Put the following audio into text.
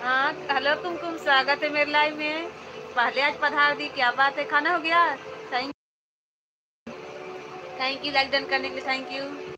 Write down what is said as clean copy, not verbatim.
हाँ, हेलो कुमकुम, स्वागत है मेरे लाइव में। पहले आज पधार दी, क्या बात है, खाना हो गया? Thank thank you like done करने के लिए, थैंक यू।